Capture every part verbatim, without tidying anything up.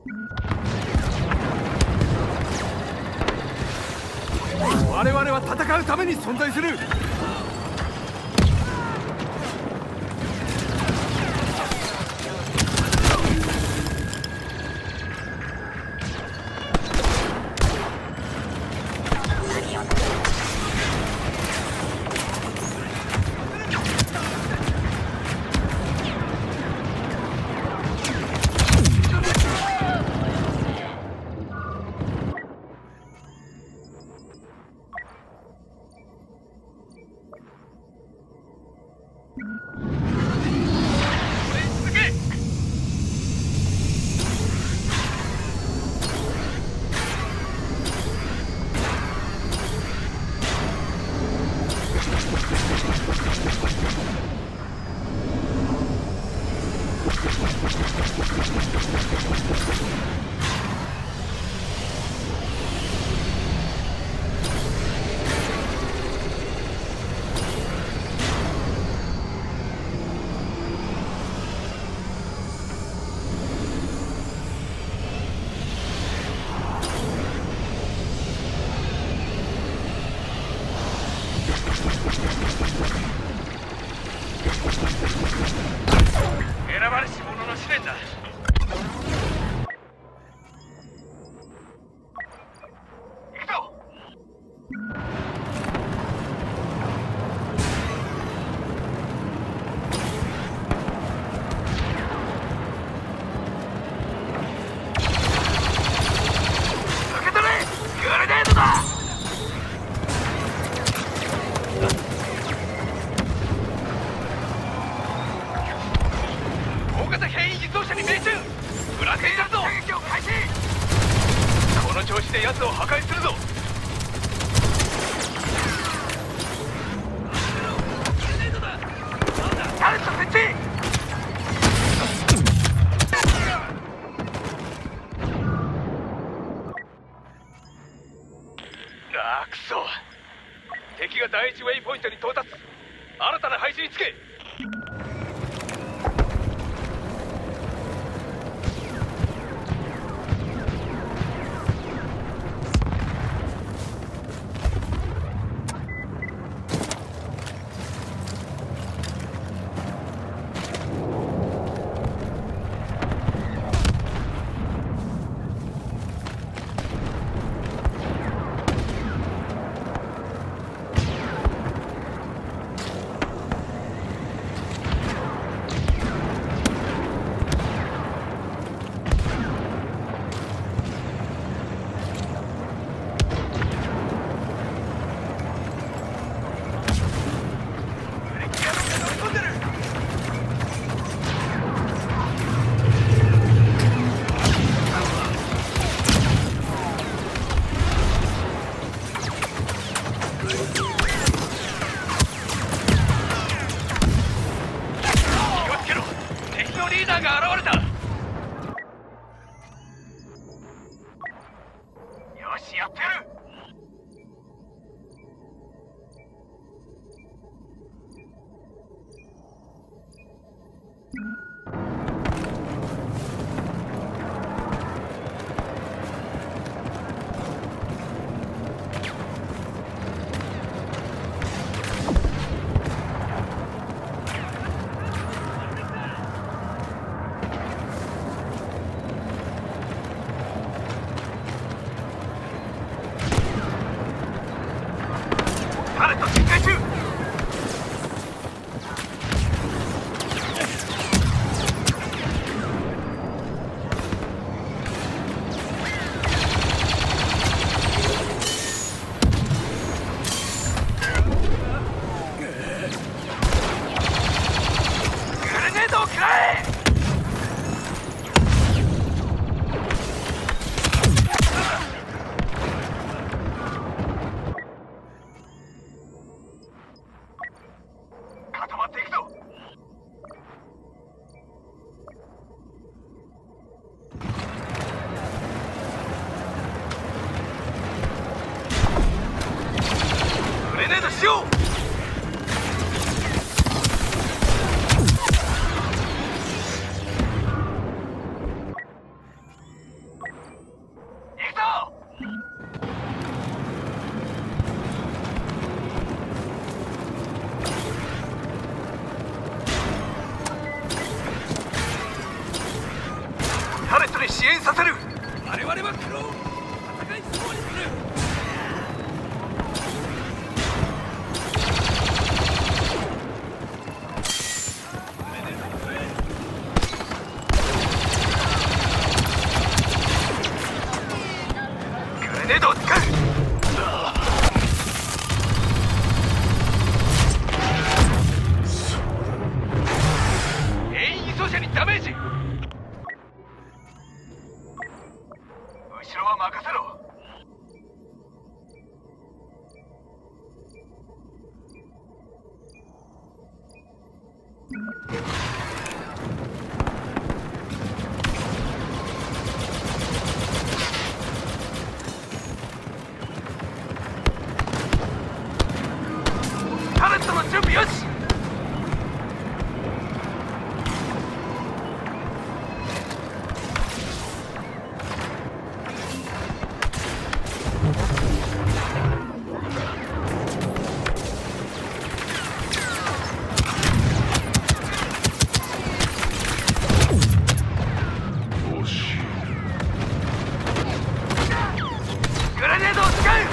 我々は戦うために存在する。選ばれし者の試練だ。行くぞ。受け取れ、グレネードだ。変異自動車に命中。ブラックになるぞ。攻撃を開始。この調子で奴を破壊するぞ。タレット設置。ああ、くそ。敵が第一ウェイポイントに到達。新たな配置につけ。 タレットに支援させる。我々はクローン戦いそうにする。グレネードを使う。兵員輸送車にダメージ。後ろは任せろ。タレットの準備よし。グレネードを使う。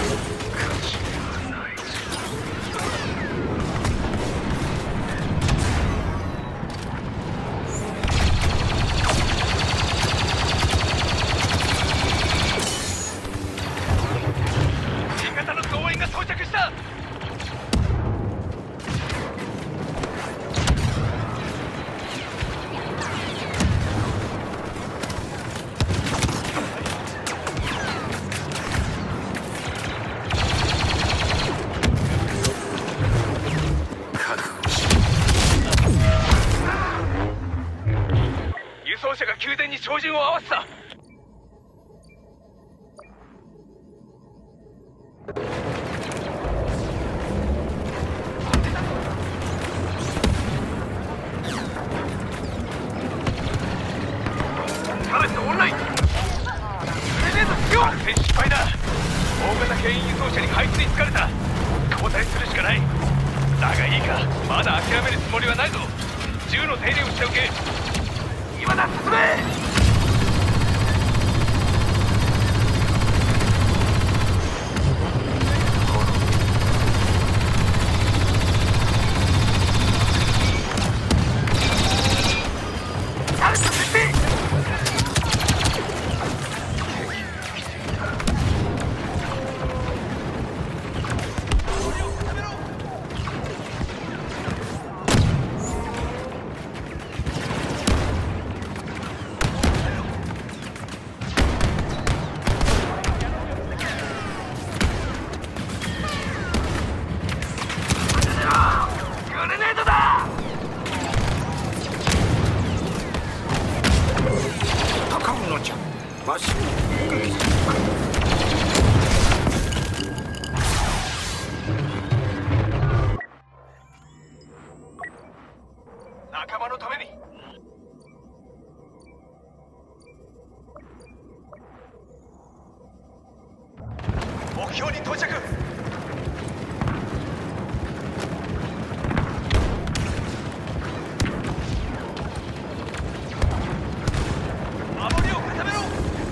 新型の増援が到着した。輸送車が宮殿に照準を合わせた。タレットオンライン。グレネード使用。作戦失敗だ。大型牽引輸送車に排水疲れた。交代するしかない。だがいいか、まだ諦めるつもりはないぞ。銃の手入れをしておけ。今だ、進め。タレット設定。グレネードだ。 高野ちゃん、わし仲間のために。目標に到着。守りを固めろ。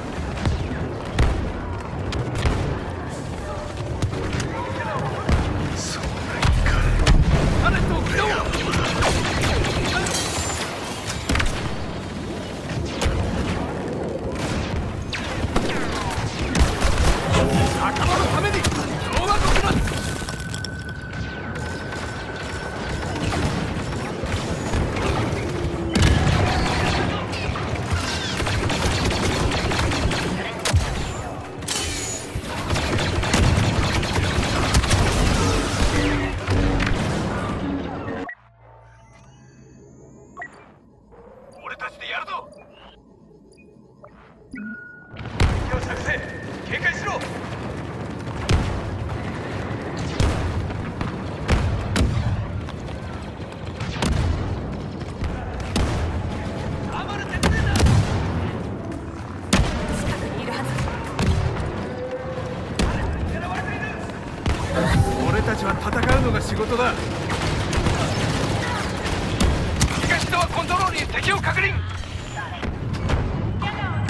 そうないか。 タレットを起動。仲間のためにローマ国の。俺たちでやるぞ。敵を作成。警戒しろ。アマル徹底だ。 近くにいるはず。 狙われている。俺たちは戦うのが仕事だ。東側コントロールに敵を確認。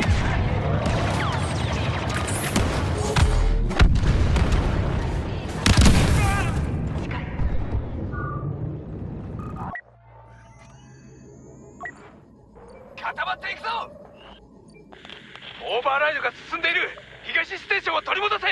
オーバーライドが進んでいる。東ステーションを取り戻せ。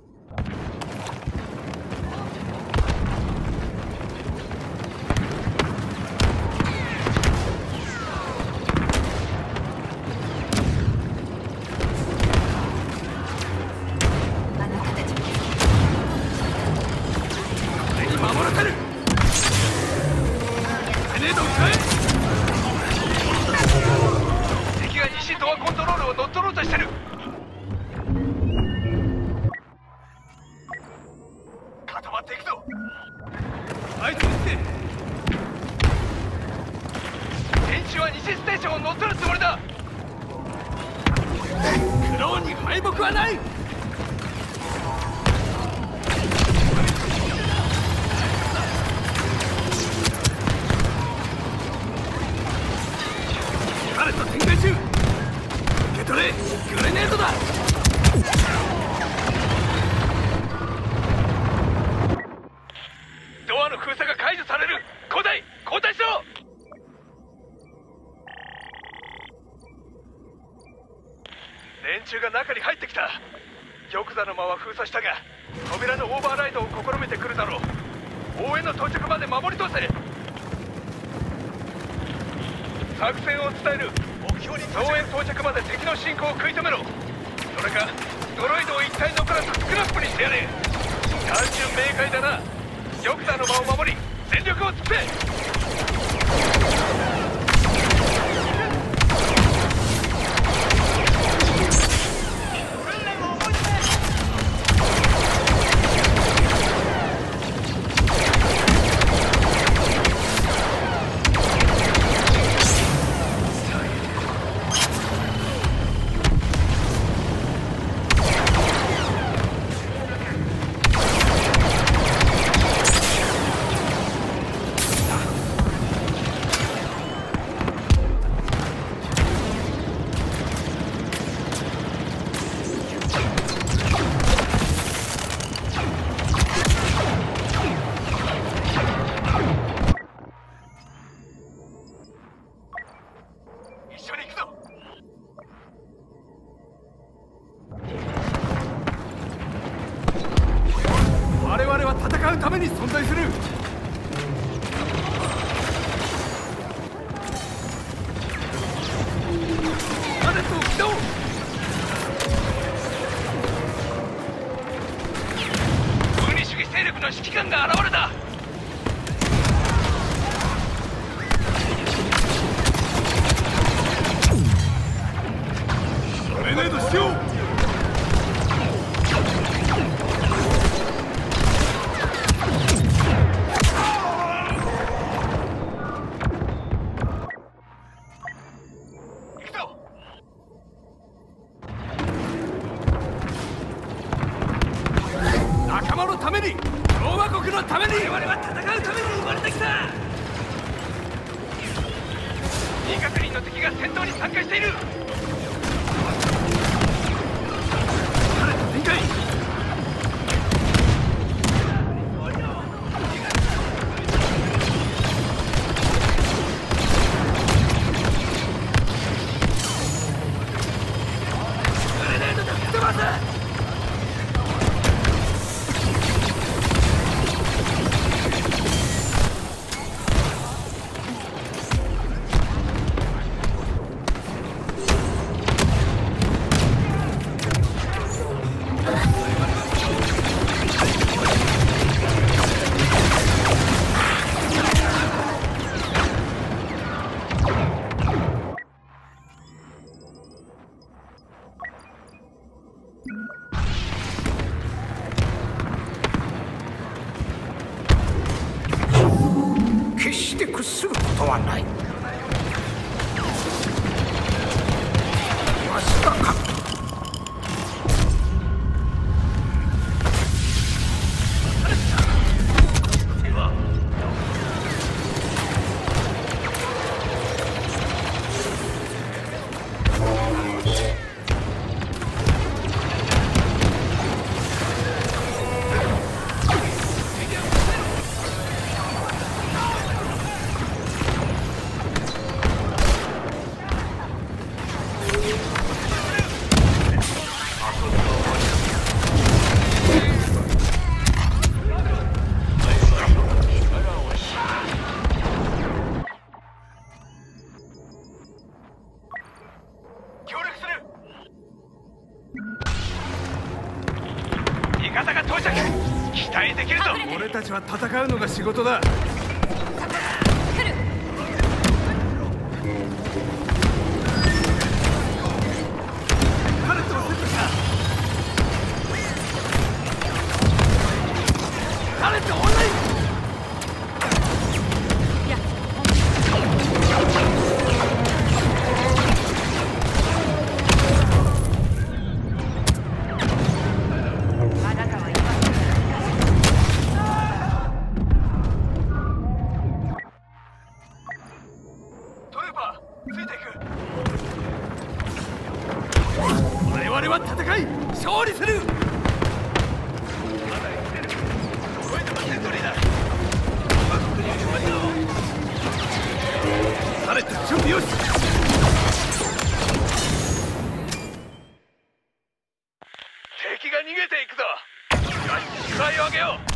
連中が中に入ってきた。玉座の間は封鎖したが、扉のオーバーライドを試みてくるだろう。応援の到着まで守り通せ。作戦を伝える。応援到着まで敵の進行を食い止めろ。それかドロイドを一体残らずスクラップにしてやれ。単純明快だな。玉座の間を守り全力を尽くせ。 方が到着。期待できるぞ。 俺たちは戦うのが仕事だ。 来る。 タレットをセットした。タレットオンライン。我々は戦い勝利する。タレット準備よし。 敵が逃げていくぞ。よし、機体を上げよう。